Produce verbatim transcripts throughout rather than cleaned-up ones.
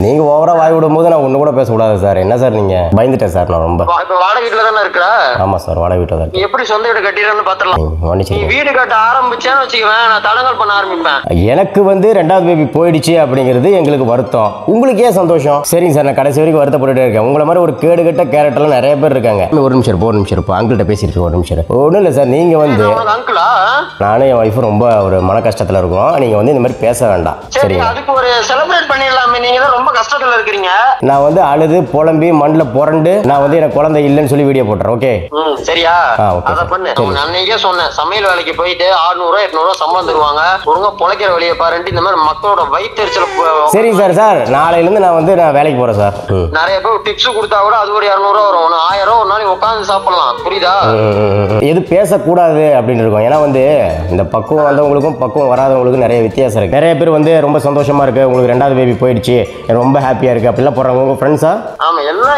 நீங்க ஓவரா வாய் விடும்போது நான் ஒண்ணு கூட பேசக்கூடாது சார். என்ன சார் நீங்க? பயந்துட்டேன் சார் நான் ரொம்ப. இப்ப வாடகை வீட்டுல தானே இருக்கிற? ஆமா சார், வாடகை வீட்டுல தான். நீ எப்படி சொந்த வீடு கட்டிடுறன்னு பாத்துடலாம். நீ வீடு கட்ட ஆரம்பிச்சேன்னு வச்சுக்குவேன், நான் தடங்கல் பண்ண ஆரம்பிப்பேன். எனக்கு வந்து ரெண்டாவது பேபி போயிடுச்சு அப்படிங்கிறது எங்களுக்கு வருத்தம். உங்களுக்கு ஏன் சந்தோஷம்? சரிங்க சார், நான் கடைசி வரைக்கும் வருத்தப்பட்டுட்டே இருக்கேன். உங்களை மாதிரி ஒரு கேடு கட்ட கேரக்டர்லாம் நிறைய பேர் இருக்காங்க. ஒரு நிமிஷம் இருப்போம், ஒரு நிமிஷம் இருப்போம். அங்கிள்கிட்ட பேசிட்டு ஒரு நிமிஷம். ஒன்றும் இல்லை சார், நீங்க வந்து அங்கிளா? நானும் என் ஒய்ஃபும் ரொம்ப ஒரு மன கஷ்டத்துல இருக்கோம். நீங்க வந்து இந்த மாதிரி பேச வேண்டாம். சரி, அதுக்கு ஒரு செலிப்ரேட் பண்ணிடலாமே. நீங்க தான் ரொம்ப கஷ்டத்துல இருக்கீங்க. நான் வந்து அழுது புலம்பி மண்ணில் புரண்டு நான் வந்து எனக்கு குழந்தை இல்லைன்னு சொல்லி வீடியோ போட்டுறேன். ஓகே சரியா? அத பண்ணு. அன்னைக்கே சொன்னேன், சமையல் வேலைக்கு போயிட்டு ஆறுநூறு எட்நூறு ரூபா சம்பளம் தருவாங்க, ஒழுங்கா பொழைக்கிற வழியை பாருன்ட்டு இந்த மாதிரி மக்களோட வயிற்றுச்சல. சரிங்க சார். சார் நாளையில இருந்து நான் வந்து நான் வேலைக்கு போறேன் சார். நிறைய பேர் டிப்ஸ் கொடுத்தா கூட அது ஒரு இருநூறு ரூபா வரும். ஆயிரம் ரூபா ஒரு நாளைக்கு உட்காந்து சாப்பிடலாம். புரியுதா? எது பேசக்கூடாது அப்படின்னு இருக்கும். ஏன்னா வந்து இந்த பக்குவம் வந்தவங்களுக்கும் பக்குவம் வராதவங்களுக்கும் நிறைய வித்தியாசம் இருக்கு. நிறைய பேர் வந்து ரொம்ப சந்தோஷமா இருக்கு, உங்களுக்கு ரெண்டாவது பேபி போயிடுச்சு, ரொம்ப ஹாப்பியா இருக்கு அப்படிலாம் போடுறாங்க. உங்க ஃப்ரெண்ட்ஸா? ஆமா, எல்லாம்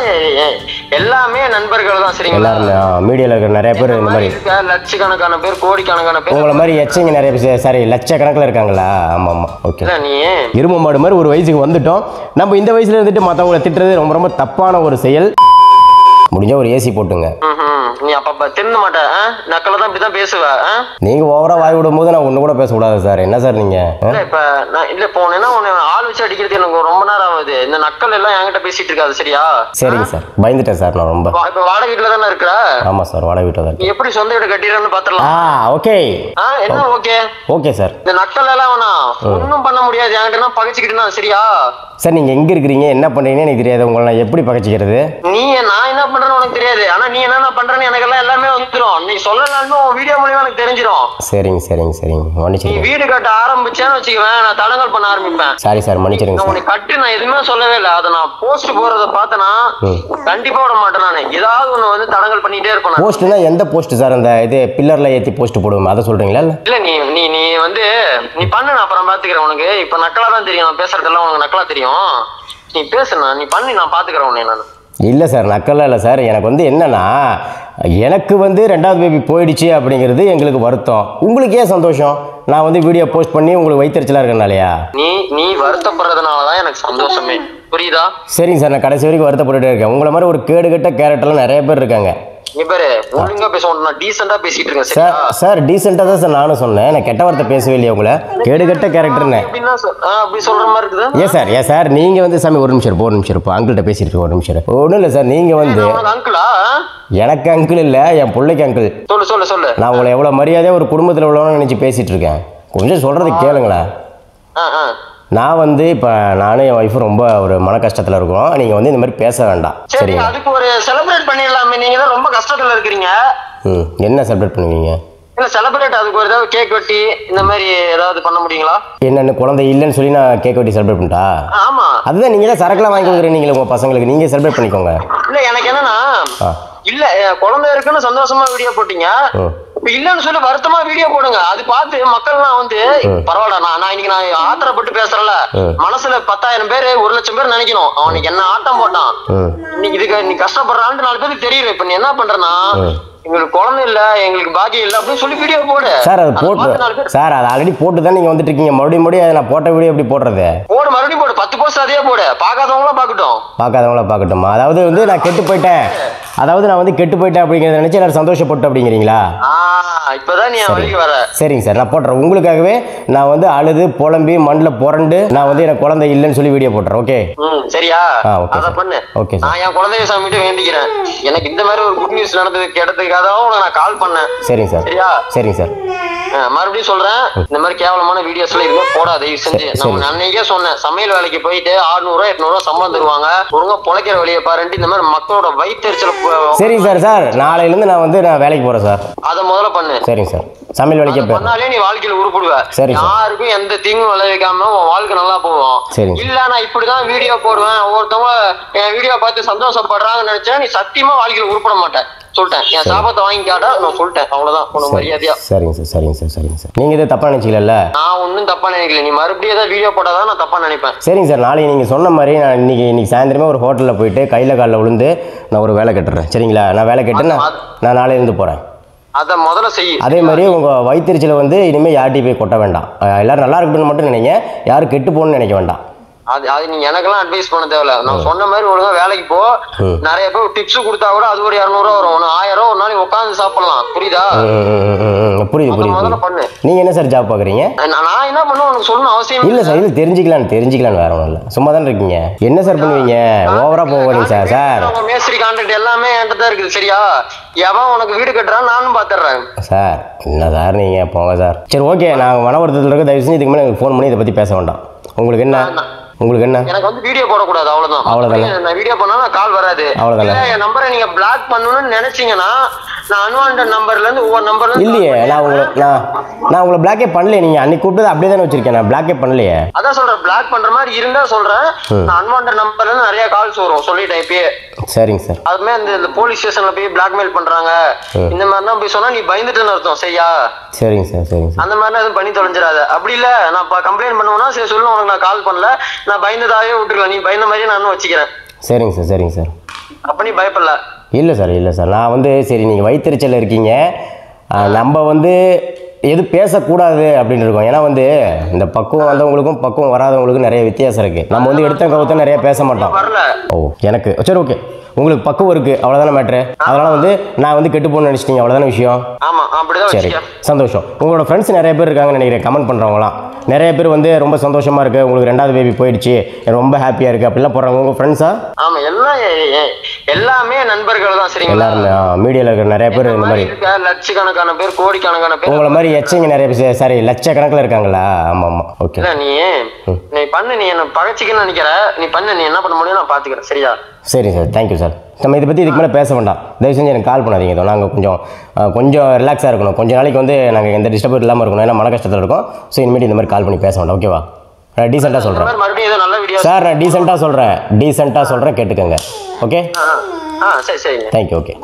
எல்லாமே நண்பர்கள் தான். சரிங்களா? எல்லாரும் மீடியால இருக்கிற நிறைய பேர் இந்த மாதிரி லட்சக்கணக்கான பேர், கோடிக்கணக்கான பேர் உங்களை மாதிரி எச்சங்க நிறைய பேர். சாரி, லட்சக்கணக்கில் இருக்காங்களா? ஆமா ஆமா. ஓகே, நீ இரும்பு மாடு மாதிரி ஒரு வயசுக்கு வந்துட்டோம். நம்ம இந்த வயசுல இருந்துட்டு மற்றவங்களை திட்டுறது ரொம்ப ரொம்ப தப்பான ஒரு செயல். முடிஞ்ச ஒரு ஏசி போட்டுங்க. நீ அப்ப திருந்த மாட்ட, நக்கல தான் இப்படிதான் பேசுவ. நீங்க ஓவரா வாய் விடும்போது நான் ஒண்ணு கூட பேசக்கூடாது சார். என்ன சார் நீங்க? இல்ல இப்ப நான் இல்ல போனேன்னா உன்னை ஆள் வச்சு அடிக்கிறது எனக்கு ரொம்ப நேரம் ஆகுது. இந்த நக்கல் எல்லாம் என்கிட்ட பேசிட்டு இருக்காது. சரியா? சரிங்க சார், பயந்துட்டேன் சார் நான் ரொம்ப. இப்ப வாடகை வீட்டுல தானே இருக்கிற? ஆமா சார், வாடகை வீட்டுல தான். நீ எப்படி சொந்த வீடு கட்டிடுறன்னு பாத்துடலாம். ஓகே என்ன ஓகே? Okay sir. இந்த நக்கல் எல்லாம் வேணாம், ஒன்னும் பண்ண முடியாது. என்கிட்ட பகைச்சுக்கிட்டுனா. சரியா? சார் நீங்க எங்க இருக்கிறீங்க, என்ன பண்றீங்கன்னு எனக்கு தெரியாது. உங்களை நான் எப்படி பகைச்சிக்கிறது? நீ நான் என்ன பண்றேன்னு உனக்கு தெரியாது, ஆனா நீ என்ன பண்றேன்னு எனக்கு எல்லாம் எல்லாமே வந்துடும். நீ சொல்லலாம்னு வீடியோ மூலியமா எனக்கு தெரிஞ்சிடும். சரிங்க சரிங்க சரிங்க, மன்னிச்சிருங்க. நீ வீடு கட்ட ஆரம்பிச்சேன்னு வச்சுக்குவேன், நான் தடங்கல் பண்ண ஆரம்பிப்பேன். சாரி சார், மன்னிச்சிருங்க சார். உனக்கு கட்டு நான் எதுவுமே சொல்லவே இல்லை. அதை நான் போஸ்ட் போறதை பார்த்தனா கண்டிப்பா விட மாட்டேன். நான் ஏதாவது ஒண்ணு வந்து தடங்கல் பண்ணிட்டே இருப்பேன். போஸ்ட்னா எந்த போஸ்ட் சார்? அந்த இது பில்லர்ல ஏத்தி போஸ்ட் போடுவோம், அதை சொல்றீங்களா? இல்ல நீ நீ நீ வந்து நீ பண்ணு, நான் அப்புறம் பாத்துக்கிறேன். உனக்கு இப்ப நக்கலா தான் தெரியும், நான் பேசுறதெல்லாம் உனக்கு நக்கலா தெரியும். நீ பேசுனா, நீ பண்ணி, நான் பாத்துக்கிறேன் உன்னை. நான் இல்லை சார், நக்கல்லாம் இல்லை சார். எனக்கு வந்து என்னன்னா, எனக்கு வந்து ரெண்டாவது பேபி போயிடுச்சு அப்படிங்கிறது எங்களுக்கு வருத்தம். உங்களுக்கு ஏன் சந்தோஷம்? நான் வந்து வீடியோ போஸ்ட் பண்ணி உங்களுக்கு வயிற்றுச்சலாக இருக்கனாலயா? நீ நீ வருத்தப்படுறதுனாலதான் எனக்கு சந்தோஷமே. புரியுதா? சரிங்க சார், நான் கடைசி வரைக்கும் வருத்தப்பட்டுட்டே இருக்கேன். உங்களை மாதிரி ஒரு கேடு கட்ட கேரக்டர்லாம் நிறைய பேர் இருக்காங்க. ஒழுங்கா பேசுவோம், நான் டீசெண்டா பேசிட்டு இருக்கேன். சார் சார் டீசெண்டா தான் சார் நானும் சொன்னேன். நான் கெட்ட வார்த்தை பேசவே இல்லையா உங்களை? கேடுகட்ட கேரக்டர்னு அப்படி சொல்ற மாதிரி இருக்குது. ஏன் சார் ஏன் சார் நீங்க வந்து சாமி ஒரு நிமிஷம் இருப்போம், ஒரு நிமிஷம் இருப்போம். அங்கிள்கிட்ட பேசிட்டு இருக்கோம், ஒரு நிமிஷம். ஒன்றும் இல்லை சார், நீங்க வந்து அங்கிளா? எனக்கு அங்கிள் இல்லை, என் பிள்ளைக்கு அங்கிள். சொல்லு சொல்லு சொல்லு. நான் உங்களை எவ்வளவு மரியாதையா ஒரு குடும்பத்தில் உள்ளவன்னு நினைச்சு பேசிட்டு இருக்கேன். கொஞ்சம் சொல்றது கேளுங்களேன். நான் வந்து இப்போ நானும் என் ஒய்ஃபும் ரொம்ப ஒரு மன கஷ்டத்தில் இருக்கோம். நீங்கள் வந்து இந்த மாதிரி பேச வேண்டாம். சரி, அதுக்கு ஒரு செலிப்ரேட் பண்ணிடலாமே. நீங்கள் தான் ரொம்ப கஷ்டத்தில் இருக்கிறீங்க. ம், என்ன செலிப்ரேட் பண்ணுவீங்க? இல்லை செலிப்ரேட், அதுக்கு ஒரு ஏதாவது கேக் வெட்டி இந்த மாதிரி ஏதாவது பண்ண முடியுங்களா? என்னென்ன குழந்தை இல்லைன்னு சொல்லி நான் கேக் வெட்டி செலிப்ரேட் பண்ணிட்டா? ஆமாம், அதுதான் நீங்கள் தான் சரக்குலாம் வாங்கி கொடுக்குறீங்க நீங்களே உங்கள் பசங்களுக்கு. நீங்கள் செலிப்ரேட் பண்ணிக்கோங்க. இல்லை எனக்கு என்னன்னா, இல்லை குழந்தை இருக்குன்னு சந்தோஷமா வீடியோ போட்டீங்க, இல்லன்னு சொல்லி வருத்தமா வீடியோ போடுங்க. அது பார்த்து மக்கள்லாம் வந்து பரவாயில்ல, நான் நான் இன்னைக்கு நான் ஆத்திரப்பட்டு பேசுறல, மனசுல பத்தாயிரம் பேரு ஒரு லட்சம் பேர் நினைக்கணும் அவனுக்கு என்ன ஆட்டம் போட்டான், இன்னைக்கு இதுக்கு நீ கஷ்டப்படுறான்னு நாலு பேருக்கு தெரியல. இப்ப நீ என்ன பண்றனா, எங்களுக்கு குழந்தை இல்ல, எங்களுக்கு பாக்கியம் இல்ல அப்படின்னு சொல்லி வீடியோ போடு. சார் அது போட்டு சார் அது ஆல்ரெடி போட்டு தான் நீங்க வந்துட்டு இருக்கீங்க. மறுபடியும் மறுபடியும் நான் போட்ட வீடியோ எப்படி போடுறது? போடு, மறுபடியும் போடு, பத்து போஸ்ட் அதே போடு, பார்க்காதவங்களா பார்க்கட்டும். பார்க்காதவங்களா பார்க்கட்டுமா? அதாவது வந்து நான் கெட்டு போயிட்டேன், அதாவது நான் வந்து கெட்டு போயிட்டேன் அப்படிங்கிறத நினைச்சு எல்லாரும் சந்தோஷப்பட்டு அப்படிங்கிறீங்களா? இப்பதான் நீ வழிக்கு வர. சரிங்க சார், நான் போட்டுறேன். உங்களுக்காகவே நான் வந்து அழுது புலம்பி மண்ணில் புரண்டு நான் வந்து எனக்கு குழந்தை இல்லைன்னு சொல்லி வீடியோ போட்டுறேன். ஓகே சரியா? அத பண்ணு. ஓகே, நான் என் குழந்தைய சாமிட்டு வேண்டிக்கிறேன். எனக்கு இந்த மாதிரி ஒரு குட் நியூஸ் நடந்ததுக்கு இடத்துக்காக நான் கால் பண்ணேன். சரிங்க சார். சரியா? சரிங்க சார். மறுபடியும் சொல்றேன், இந்த மாதிரி கேவலமான வீடியோஸ் எல்லாம் எதுவுமே போடாத தயவு செஞ்சு. நான் அன்னைக்கே சொன்னேன், சமையல் வேலைக்கு போயிட்டு ஆறுநூறு ரூபா எட்நூறு ரூபா சம்பளம் தருவாங்க, ஒழுங்கா பொழைக்கிற வழியை பாருன்ட்டு இந்த மாதிரி மக்களோட வயிற்றுச்சல. சரிங்க சார். சார் நாளையில இருந்து நான் வந்து நான் வேலைக்கு போறேன் சார். அதை முதல்ல பண்ணு. சரிங்க சார், சமையல் வேலைக்கு பண்ணாலே நீ வாழ்க்கையில உருப்படுவ. யாருக்கும் எந்த தீங்கும் விளைவிக்காம உன் வாழ்க்கை நல்லா போவோம். இல்ல நான் இப்படிதான் வீடியோ போடுவேன், ஒவ்வொருத்தவங்க என் வீடியோ பார்த்து சந்தோஷப்படுறாங்கன்னு நினைச்சா நீ சத்தியமா வாழ்க்கையில உருப்பட மாட்டேன். சொல்லிட்டேன், என் சாபத்தை வாங்கி காட்டா நான் சொல்லிட்டேன், அவ்வளவுதான். ஒன்னும் மரியாதையா. சரிங்க சார். சரிங்க சார். சரிங்க சார். நீங்க இதை தப்பா நினைச்சிக்கல? நான் ஒன்னும் தப்பா நினைக்கல. நீ மறுபடியும் ஏதாவது வீடியோ போட்டாதான் நான் தப்பா நினைப்பேன். சரிங்க சார், நாளைக்கு நீங்க சொன்ன மாதிரி நான் இன்னைக்கு இன்னைக்கு சாயந்தரமே ஒரு ஹோட்டல்ல போயிட்டு கையில காலில் விழுந்து நான் ஒரு வேலை கட்டுறேன். சரிங்களா? நான் வேலை கட்டு நான் நாளையில இருந்து போறேன். அதை முதல்ல செய். அதே மாதிரி உங்க வயிற்றுச்சலை வந்து இனிமேல் யார்ட்டையும் போய் கொட்ட வேண்டாம். எல்லாரும் நல்லா இருக்கணும்னு மட்டும் நினைங்க, யாரும் கெட்டு போகணும்னு நினைக்க வேண்டாம். அது அது நீங்க எனக்கெல்லாம் அட்வைஸ் பண்ண தேவையில்ல. நான் சொன்ன மாதிரி ஒழுங்கா வேலைக்கு போ. நிறைய பேர் டிப்ஸ் கொடுத்தா கூட அது ஒரு இரநூறு ரூபா வரும். ஒன்னு ஆயிரம் ரூபா ஒரு நாளைக்கு உட்காந்து சாப்பிடலாம். புரியுதா? புரியுது புரியுது. பண்ணு. நீங்க என்ன சார் ஜாப் பாக்குறீங்க? நான் என்ன பண்ணுவேன் உனக்கு சொல்லணும் அவசியம் இல்ல சார். இல்ல தெரிஞ்சுக்கலாம் தெரிஞ்சுக்கலாம் வேற ஒன்றும் இல்லை. சும்மா தானே இருக்கீங்க. என்ன சார் பண்ணுவீங்க? ஓவரா போவீங்க சார். சார் மேஸ்திரி கான்ட்ராக்ட் எல்லாமே என்கிட்ட தான் இருக்குது. சரியா? எவன் உனக்கு வீடு கட்டுறான் நானும் பாத்துறேன் சார். என்ன சார் நீங்க போங்க சார். சரி ஓகே. நான் மனவருத்தத்தில் இருக்க தயவு செஞ்சு இதுக்கு மேலே எனக்கு ஃபோன் பண்ணி இதை பத்தி பேச வேண்டாம். உங்களுக்கு என்ன உங்களுக்கு என்ன எனக்கு வந்து வீடியோ போடக்கூடாது அவ்வளவுதான். அவ்வளவுதான். நான் வீடியோ பண்ணா நான் கால் வராது. அவ்வளவுதான். என் நம்பரை நீங்க பிளாக் பண்ணணும்னு நினைச்சீங்கன்னா நான் அன்வான்ட் நம்பர்ல இருந்து ஒவ்வொரு நம்பர்ல இல்லையே. நான் உங்களை நான் நான் உங்களை பிளாக்கே பண்ணலையே. நீங்க அன்னைக்கு கூப்பிட்டு அப்படியே தானே வச்சிருக்கேன். நான் பிளாக்கே பண்ணலையே. அதான் சொல்றேன். பிளாக் பண்ற மாதிரி இருந்தா சொல்றேன். நான் அன்வான்ட் நம்பர்ல இருந்து நிறைய கால்ஸ் வரும். சொல்லிட்டேன் இப்பயே. சரிங்க சார். அதுமே இந்த போலீஸ் ஸ்டேஷன்ல போய் பிளாக்மெயில் பண்றாங்க இந்த மாதிரி தான் போய் சொன்னா நீ பயந்துட்டுன்னு அர்த்தம். சரியா? சரிங்க சார். சரிங்க சார். அந்த மாதிரி எதுவும் பண்ணி தொலைஞ்சிடாத. அப்படி இல்ல நான் கம்ப்ளைண்ட் பண்ணுவேன்னா சரி சொல்லு உனக்கு நான் கால் பண்ணல நான் பயந்ததாவே விட்டுருக்கலாம். நீ பயந்த மாதிரியே நான் வச்சுக்கிறேன். சரிங்க சார். சரிங்க சார். அப்ப நீ பயப்படல. இல்லை சார். இல்லை சார். நான் வந்து சரி நீங்கள் வயிற்றுச்சல் இருக்கீங்க நம்ம வந்து எது பேசக்கூடாது அப்படின்னு இருக்கோம். ஏன்னா வந்து இந்த பக்குவம் வந்தவங்களுக்கும் பக்குவம் வராதவங்களுக்கும் நிறைய வித்தியாசம் இருக்குது. நம்ம வந்து எடுத்த கவுத்த நிறைய பேச மாட்டோம். ஓ எனக்கு சரி ஓகே. உங்களுக்கு பக்குவம் இருக்குது அவ்வளோதானே மேட்ரு. அதனால் வந்து நான் வந்து கெட்டு போகணும்னு நினச்சிட்டீங்க அவ்வளோதானே விஷயம். சரி சந்தோஷம். உங்களோட ஃப்ரெண்ட்ஸ் நிறைய பேர் இருக்காங்கன்னு நினைக்கிறேன். கமெண்ட் பண்ணுறவங்களாம் நிறைய பேர் வந்து ரொம்ப சந்தோஷமாக இருக்குது உங்களுக்கு ரெண்டாவது பேபி போயிடுச்சு ரொம்ப ஹாப்பியாக இருக்குது அப்படிலாம் போடுறாங்க. உங்கள் ஃப்ரெண்ட்ஸா? ஆமாம் எல்லாம் எல்லாமே நண்பர்கள் தான். சரிங்களா? எல்லாருமே மீடியாவில் இருக்கிற நிறைய பேர் இந்த மாதிரி லட்சக்கணக்கான பேர் கோடிக்கணக்கான பேர் உங்களை மாதிரி எச்சைங்க நிறைய பேர் சாரி லட்சக்கணக்கில் இருக்காங்களா? ஆமாம் ஆமாம். ஓகே. நீ நீ பண்ணு. நீ என்ன பகச்சிக்கன்னு நினைக்கிற. நீ பண்ணு. நீ என்ன பண்ண முடியும் நான் பார்த்துக்கிறேன். சரியா? சரி சார். Thank you sir. நம்ம இதை பற்றி இதுக்கு மேலே பேச வேண்டாம். தயவு செஞ்சு எனக்கு கால் பண்ணாதீங்க. இதோ நாங்கள் கொஞ்சம் கொஞ்சம் ரிலாக்ஸாக இருக்கணும். கொஞ்சம் நாளைக்கு வந்து நாங்கள் எந்த டிஸ்டர்பும் இல்லாமல் இருக்கணும். ஏன்னா மன கஷ்டத்தில் இருக்கும். ஸோ இனிமேட்டு இந்த மாதிரி கால் பண்ணி பேச வேண்டாம். ஓகேவா? நான் டீசெண்டாக சொல்கிறேன் சார். நான் டீசெண்டாக சொல்கிறேன் டீசெண்டாக சொல்கிறேன் கேட்டுக்கோங்க. ஓகே. சரி சரி. தேங்க்யூ. ஓகே.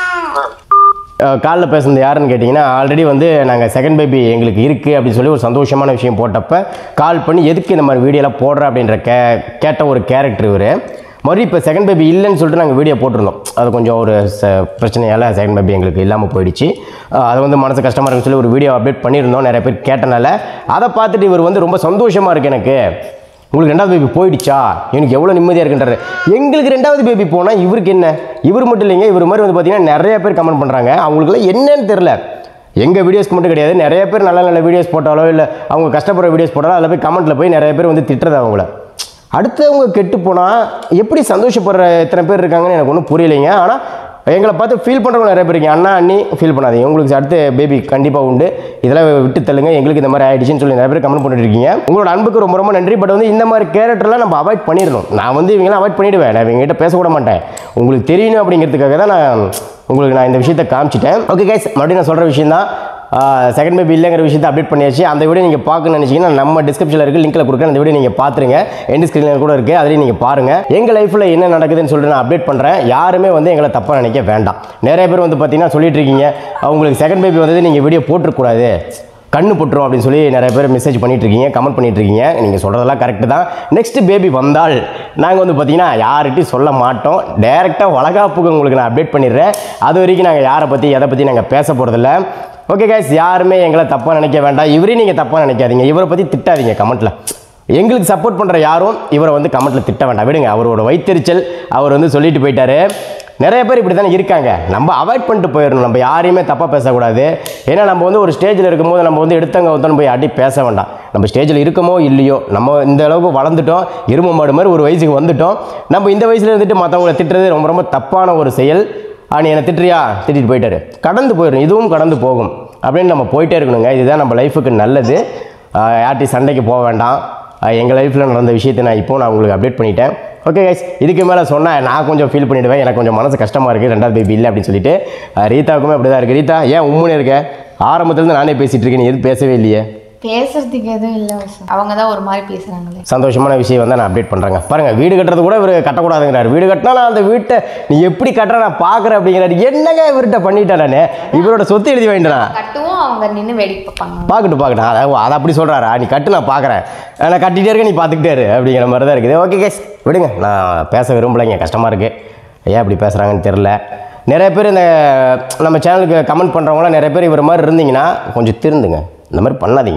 காலில் பேசுனது யாருன்னு கேட்டிங்கன்னா ஆல்ரெடி வந்து நாங்கள் செகண்ட் பேபி எங்களுக்கு இருக்குது அப்படின்னு சொல்லி ஒரு சந்தோஷமான விஷயம் போட்டப்போ கால் பண்ணி எதுக்கு இந்த மாதிரி வீடியோலாம் போடுற அப்படின்ற கே கேட்ட ஒரு கேரக்டர் இவர். மறுபடியும் இப்போ செகண்ட் பேபி இல்லைன்னு சொல்லிட்டு நாங்கள் வீடியோ போட்டிருந்தோம். அது கொஞ்சம் ஒரு பிரச்சனையால் செகண்ட் பேபி எங்களுக்கு இல்லாமல் போயிடுச்சு. அது வந்து மனசு கஷ்டமாக இருக்குன்னு சொல்லி ஒரு வீடியோ அப்டேட் பண்ணியிருந்தோம். நிறைய பேர் கேட்டனால அதை பார்த்துட்டு இவர் வந்து ரொம்ப சந்தோஷமாக இருக்குது எனக்கு உங்களுக்கு ரெண்டாவது பேபி போயிடுச்சா எனக்கு எவ்வளோ நிம்மதியாக இருக்குன்றாரு. எங்களுக்கு ரெண்டாவது பேபி போனால் இவருக்கு என்ன? இவர் மட்டும் இல்லைங்க. இவர் மாதிரி வந்து பார்த்தீங்கன்னா நிறைய பேர் கமெண்ட் பண்ணுறாங்க. அவங்களுக்குலாம் என்னன்னு தெரில. எங்கள் வீடியோஸ்க்கு மட்டும் கிடையாது. நிறைய பேர் நல்ல நல்ல வீடியோஸ் போட்டாலோ இல்லை அவங்க கஷ்டப்படுற வீடியோஸ் போட்டாலோ அதில் போய் கமெண்ட்டில் போய் நிறைய பேர் வந்து திட்டுறது அவங்கள. அடுத்தவங்க கெட்டு போனால் எப்படி சந்தோஷப்படுற எத்தனை பேர் இருக்காங்கன்னு எனக்கு ஒன்றும் புரியலைங்க. ஆனால் எங்களை பார்த்து ஃபீல் பண்ணுறவங்க நிறைய பேர் இருக்கீங்க. அண்ணா அண்ணி ஃபீல் பண்ணாதீங்க. உங்களுக்கு அடுத்த பேபி கண்டிப்பாக உண்டு. இதெல்லாம் விட்டு தள்ளுங்க. எங்களுக்கு இந்த மாதிரி ஆகிடுச்சின்னு சொல்லி நிறைய பேர் கமெண்ட் பண்ணிட்டு இருக்கீங்க. உங்களோட அன்புக்கு ரொம்ப ரொம்ப நன்றி. பட் வந்து இந்த மாதிரி கேரக்டர்லாம் நம்ம அவாய்ட் பண்ணிடணும். நான் வந்து இவங்களாம் அவாய்ட் பண்ணிவிடுவேன். நான் இவங்ககிட்ட பேசக்கூட மாட்டேன். உங்களுக்கு தெரியணும் அப்படிங்கிறதுக்காக தான் நான் உங்களுக்கு நான் இந்த விஷயத்தை காமிச்சிட்டேன். Okay guys. மறுபடியும் நான் சொல்கிற விஷயம் தான் செகண்ட் பேபி இல்லைங்கிற விஷயத்தை அப்டேட் பண்ணியாச்சு. அந்த வீடியோ நீங்கள் பார்க்கணும்னு நினச்சிங்கன்னா நம்ம டிஸ்கிரிப்ஷனில் இருக்குது லிங்க்கில் கொடுக்குறேன். அந்த வீடியோ நீங்கள் பார்த்துருங்க. எண்ட் ஸ்க்ரீனில் கூட இருக்குது. அதுலேயும் நீங்கள் பாருங்கள். எங்கள் லைஃப்பில் என்ன நடக்குதுன்னு சொல்லிட்டு நான் அப்டேட் பண்ணுறேன். யாருமே வந்து எங்களை தப்பாக நினைக்க வேண்டாம். நிறைய பேர் வந்து பார்த்தீங்கன்னா சொல்லிட்டு இருக்கீங்க அவங்களுக்கு செகண்ட் பேபி வந்தது நீங்கள் வீடியோ போட்டுருக்கூடாது கண்ணு போட்டுரும் அப்படின்னு சொல்லி நிறைய பேர் மெசேஜ் பண்ணிட்டு இருக்கீங்க கமெண்ட் பண்ணிட்டு இருக்கீங்க. நீங்கள் சொல்கிறதெல்லாம் கரெக்டு தான். நெக்ஸ்ட் பேபி வந்தால் நாங்கள் வந்து பார்த்தீங்கன்னா யார்கிட்டையும் சொல்ல மாட்டோம். டைரெக்டாக வளகாப்புக்கு உங்களுக்கு நான் அப்டேட் பண்ணிடுறேன். அது வரைக்கும் நாங்கள் யாரை பற்றி எதை பற்றி நாங்கள் பேச போகிறதில்ல. Okay guys. யாருமே எங்களை தப்பாக நினைக்க வேண்டாம். இவரையும் நீங்கள் தப்பாக நினைக்காதீங்க. இவரை பற்றி திட்டாதீங்க கமெண்ட்டில். எங்களுக்கு சப்போர்ட் பண்ணுற யாரும் இவரை வந்து கமெண்ட்டில் திட்ட வேண்டாம். விடுங்க. அவரோட வயிற்றெரிச்சல் அவர் வந்து சொல்லிட்டு போயிட்டாரு. நிறைய பேர் இப்படி தானே இருக்காங்க. நம்ம அவாய்ட் பண்ணிட்டு போயிடணும். நம்ம யாரையுமே தப்பாக பேசக்கூடாது. ஏன்னா நம்ம வந்து ஒரு ஸ்டேஜில் இருக்கும்போது நம்ம வந்து எடுத்தவங்க ஒருத்தனை போய் அடி பேச வேண்டாம். நம்ம ஸ்டேஜில் இருக்கமோ இல்லையோ நம்ம இந்த அளவுக்கு வளர்ந்துட்டோம். இரும்பு மாடு மாதிரி ஒரு வயசுக்கு வந்துட்டோம். நம்ம இந்த வயசில் இருந்துட்டு மற்றவங்களை திட்டுறது ரொம்ப ரொம்ப தப்பான ஒரு செயல். நீ என்னை திட்டுறியா திட்டிட்டு போயிட்டாரு. கடந்து போயிடும். இதுவும் கடந்து போகும் அப்படின்னு நம்ம போயிட்டே இருக்கணுங்க. இதுதான் நம்ம லைஃபுக்கு நல்லது. யார்ட்டையும் சண்டைக்கு போக வேண்டாம். எங்கள் லைஃப்பில் நடந்த விஷயத்தை நான் இப்போ நான் உங்களுக்கு அப்டேட் பண்ணிட்டேன். Okay guys. இதுக்கு மேலே சொன்னால் நான் கொஞ்சம் ஃபீல் பண்ணிவிடுவேன். எனக்கு கொஞ்சம் மனசு கஷ்டமாக இருக்குது ரெண்டாவது பேபி இல்லை அப்படின்னு சொல்லிட்டு. ரீதாவுக்குமே அப்படி தான் இருக்குது. ரீதா ஏன் உண்மையே இருக்க? ஆரம்பத்துலேருந்து நானே பேசிகிட்டு இருக்கேன். நீ எதுவும் பேசவே இல்லையே? பேசுறதுக்கு எதுவும் இல்லை. அவங்க தான் ஒரு மாதிரி பேசுகிறாங்களே. சந்தோஷமான விஷயம் வந்து நான் அப்டேட் பண்ணுறேங்க. பாருங்கள் வீடு கட்டுறது கூட இவர் கட்டக்கூடாதுங்கிறார். வீடு கட்டினா நான் அந்த வீட்டை நீ எப்படி கட்டுற நான் பார்க்குறேன் அப்படிங்கிறாரு. என்னங்க இவர்கிட்ட பண்ணிட்டேன் நான். இவரோட சொத்து எழுதி வாங்கிட்டேன். கட்டுவோம் அவங்க நின்று வேடிக்கை பார்ப்பாங்க. பார்க்கட்டும் பார்க்கட்டும். அதை அதை அப்படி சொல்கிறாரா? நீ கட்டு நான் பார்க்குறேன். நான் கட்டிகிட்டே இருக்கேன் நீ பார்த்துக்கிட்டே இரு அப்படிங்கிற மாதிரி தான் இருக்குது. ஓகே கேஸ் விடுங்க. நான் பேச விரும்பலைங்க. கஷ்டமாக இருக்குது. ஏன் அப்படி பேசுகிறாங்கன்னு தெரில. நிறைய பேர் இந்த நம்ம சேனலுக்கு கமெண்ட் பண்ணுறவங்களாம் நிறைய பேர் இவர் மாதிரி இருந்தீங்கன்னா கொஞ்சம் திருந்துங்க. இந்த மாதிரி பண்ணாதீங்க.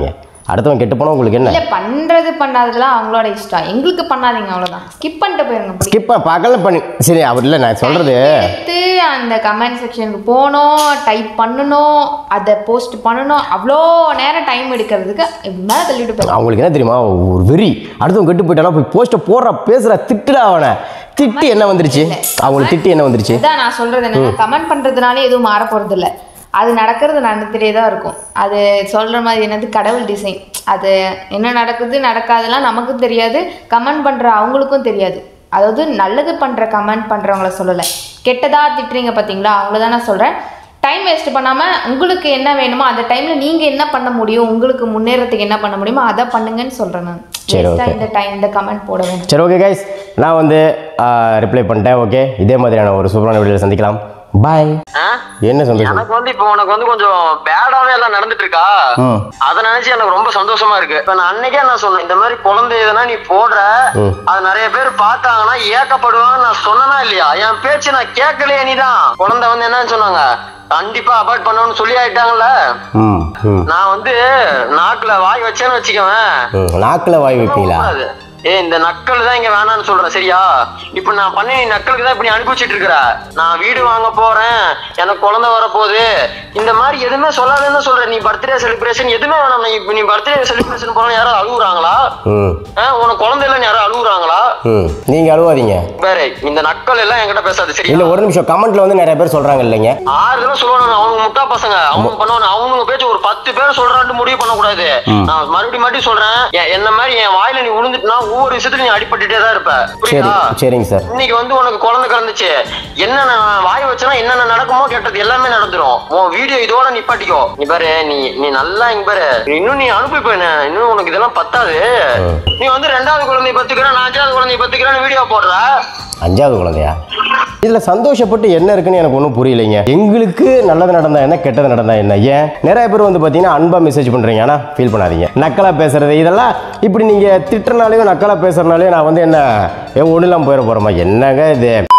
அடுத்தவன் கெட்டு போனால் உங்களுக்கு என்ன? இல்ல பண்றது பண்ணாததெல்லாம் அவங்களோட இஷ்டம், எங்களுக்கு பண்ணாதீங்க அவ்வளவுதான். ஸ்கிப் பண்ணிட்டு போயிருங்க. ஸ்கிப் பகல பண்ணி சரி அவர் இல்லை நான் சொல்றது எடுத்து அந்த கமெண்ட் செக்ஷனுக்கு போகணும், டைப் பண்ணணும், அதை போஸ்ட் பண்ணணும், அவ்வளோ நேரம் டைம் எடுக்கிறதுக்கு இப்படி மேலே தள்ளிட்டு போயிடும். அவங்களுக்கு என்ன தெரியுமா ஒரு வெறி, அடுத்தவங்க கெட்டு போயிட்டாலும் போய் போஸ்ட்டை போடுற பேசுற திட்டுடா அவனை திட்டி என்ன வந்துருச்சு, அவங்களுக்கு திட்டி என்ன வந்துருச்சு? அதான் நான் சொல்றது என்ன, கமெண்ட் பண்றதுனால எதுவும் மாற போறது இல்லை, அது நடக்கிறது நடந்துகிட்டே தான் இருக்கும். அது சொல்கிற மாதிரி என்னது கடவுள் டிசைன், அது என்ன நடக்குது நடக்காதெல்லாம் நமக்கும் தெரியாது, கமெண்ட் பண்ணுற அவங்களுக்கும் தெரியாது. அதாவது நல்லது பண்ணுற கமெண்ட் பண்ணுறவங்கள சொல்லலை, கெட்டதாக திட்டுறீங்க பார்த்தீங்களா அவங்கள தான் நான் சொல்கிறேன். டைம் வேஸ்ட் பண்ணாமல் உங்களுக்கு என்ன வேணுமோ அந்த டைமில் நீங்கள் என்ன பண்ண முடியும், உங்களுக்கு முன்னேறத்துக்கு என்ன பண்ண முடியுமோ அதை பண்ணுங்கன்னு சொல்கிறேன் நான். இந்த டைம் இந்த கமெண்ட் போட வேணும். சரி ஓகே கைஸ், நான் வந்து ரிப்ளை பண்ணிட்டேன். ஓகே, இதே மாதிரியான ஒரு சூப்பரான வீடியோவில் சந்திக்கலாம். பாய். என்ன சந்தோஷம்? எனக்கு வந்து இப்போ உனக்கு வந்து கொஞ்சம் பேடாவே எல்லாம் நடந்துட்டு இருக்கா, அத நினைச்சு எனக்கு ரொம்ப சந்தோஷமா இருக்கு. இப்ப நான் அன்னைக்கே நான் சொன்னேன், இந்த மாதிரி குழந்தை எதனா நீ போடுற அது நிறைய பேர் பார்த்தாங்கன்னா ஏக்கப்படுவான்னு நான் சொன்னா இல்லையா? என் பேச்சு நான் கேட்கலையே, நீதான் குழந்தை வந்து என்னன்னு சொன்னாங்க, கண்டிப்பா அபார்ட் பண்ணணும்னு சொல்லி ஆயிட்டாங்கல்ல. நான் வந்து நாக்குல வாய் வச்சேன்னு வச்சுக்கவேன். நாக்குல வாய் வைப்பீங்களா? ஏ இந்த நக்கல் தான் இங்க வேணான்னு சொல்றேன் சரியா? இப்ப நான் பண்ணி நீ நக்கலுக்கு தான் இப்ப நீ அனுப்பிச்சிட்டு இருக்கிற. நான் வீடு வாங்க போறேன், எனக்கு குழந்தை வரப்போகுது, இந்த மாதிரி எதுவுமே சொல்லாதுன்னு சொல்றேன். நீ பர்த்டே செலிப்ரேஷன் எதுவுமே வேணாம். இப்ப நீ பர்த்டே செலிப்ரேஷன் போனா யாரும் அழுகுறாங்களா? உனக்கு குழந்தை இல்லைன்னு யாரும் அழுகுறாங்களா? நீங்க அழுவாதீங்க. வேற இந்த நக்கல் எல்லாம் என்கிட்ட பேசாது சரியா? இல்ல ஒரு நிமிஷம், கமெண்ட்ல வந்து நிறைய பேர் சொல்றாங்க இல்லைங்க, ஆறுதலும் சொல்லுவாங்க அவங்க முட்டா பசங்க, அவங்க பண்ணுவாங்க. அவங்க பேச்சு ஒரு பத்து பேர் சொல்றான்னு முடிவு பண்ண கூடாது. நான் மறுபடியும் மறுபடியும் சொல்றேன், என்ன மாதிரி என் வாயில நீ விழுந்துட்டுனா ஒவ்வொரு விஷயத்துல நீ அடிபட்டுட்டே தான் இருப்ப. புரியுதா? சரிங்க சார். இன்னைக்கு வந்து உனக்கு குழந்தை கலந்துச்சு, என்னென்ன வாய் வச்சனா என்னென்ன நடக்குமோ கேட்டது எல்லாமே நடந்துரும். உன் வீடியோ இதோட நிப்பாட்டிக்கோ. நீ பாரு, நீ நீ நல்லா இங்க பாரு, இன்னும் நீ அனுப்பி போயின, இன்னும் உனக்கு இதெல்லாம் பத்தாது. நீ வந்து ரெண்டாவது குழந்தைய பத்துக்கிறேன், நான் அஞ்சாவது குழந்தைய பத்துக்கிறேன்னு வீடியோ போடுற. அஞ்சாவது குழந்தையா? இதுல சந்தோஷப்பட்டு என்ன இருக்குன்னு எனக்கு ஒன்றும் புரியலைங்க. எங்களுக்கு நல்லது நடந்தா என்ன, கெட்டது நடந்தா என்ன? ஏன் நிறைய பேர் வந்து பார்த்தீங்கன்னா அன்பா மெசேஜ் பண்றீங்க, ஆனால் ஃபீல் பண்ணாதீங்க. நக்கலா பேசுறது இதெல்லாம் இப்படி நீங்க திட்டுறனாலையும் நக்கலா பேசுறதுனாலையும் நான் வந்து என்ன ஒன்றும் இல்லாமல் போயிட போறோமா? என்னங்க இது?